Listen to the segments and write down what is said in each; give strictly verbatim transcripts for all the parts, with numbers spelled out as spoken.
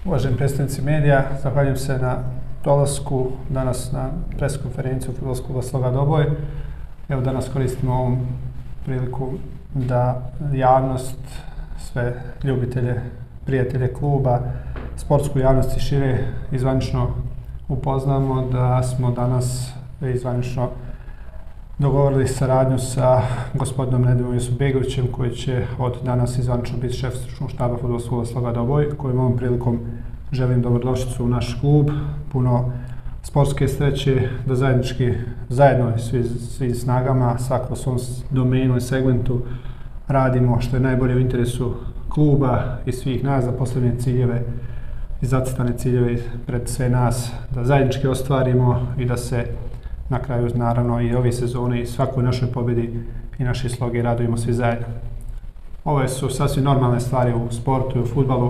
Uvaženi predstavnici medija, zahvaljujem se na dolasku danas na pres konferenciju Fudbalskog kluba Sloga Doboj. Evo danas koristimo ovom priliku da javnost, sve ljubitelje, prijatelje kluba, sportsku javnost i šire izvanično upoznamo da smo danas izvanično dogovorili saradnju sa gospodinom Nedeljom Jusubegovićem koji će od danas izvanično biti šef stručnog štaba Fudbalskog kluba Sloga Doboj, kojim ovom prilikom želim dobrodošlicu u naš klub, puno sportske sreće, da zajednički, zajedno svi, svi snagama, svako u svom domenu i segmentu radimo što je najbolje u interesu kluba i svih nas, da postavljene ciljeve i zacrtane ciljeve pred sve nas, da zajednički ostvarimo i da se na kraju, naravno, i ove sezone i svakoj našoj pobjedi i naše sloge radujemo svi zajedno. Ove su sasvim normalne stvari u sportu i u fudbalu.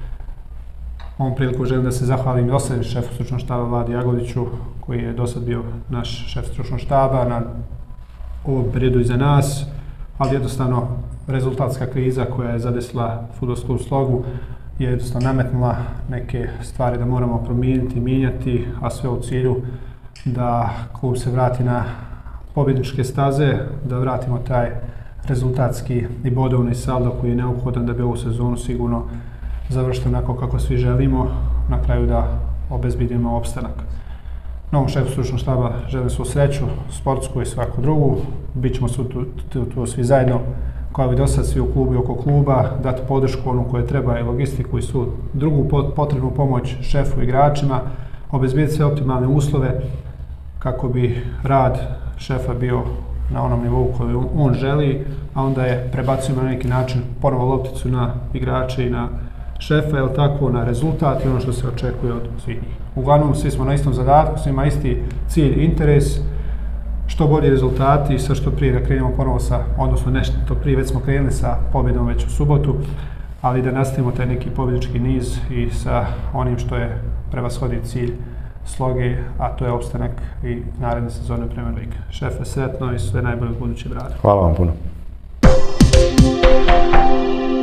Ovom priliku želim da se zahvalim i dosadašnjem šefu stručnog štaba Vladi Jagodiću, koji je dosad bio naš šef stručnog štaba na ovom periodu iza nas, ali jednostavno rezultatska kriza koja je zadesila Fudbalsku klub Slogu je jednostavno nametnula neke stvari da moramo promijeniti, mijenjati, a sve u cilju da klub se vrati na pobjedničke staze, da vratimo taj rezultatski i bodovni saldo koji je neophodan da bi ovu sezonu sigurno završiti onako kako svi želimo, na kraju da obezbedimo opstanak. Novom šefu stručnog štaba želim svu sreću, sportsku i svaku drugu. Bićemo tu, tu, tu, tu svi zajedno, kao i do sad, svi u klubu i oko kluba, dati podršku onu koje treba i logistiku i svu drugu potrebnu pomoć šefu i igračima, obezbediti sve optimalne uslove kako bi rad šefa bio na onom nivou koji on želi, a onda je prebacujemo na neki način ponovo lopticu na igrače i na šefa, je li tako, na rezultat i ono što se očekuje od svih njih. Uglavnom, svi smo na istom zadatku, svi ima isti cilj, interes, što bolji rezultati i sa što prije da krenemo ponovo sa, odnosno nešto prije, već smo krenuli sa pobjedom već u subotu, ali da nastavimo taj neki pobjednički niz i sa onim što je prevashodni cilj Sloge, a to je opstanak i naredne sezone Premier Lige. Šefe, sretno i sve najbolje u budućem radu. Hvala vam puno.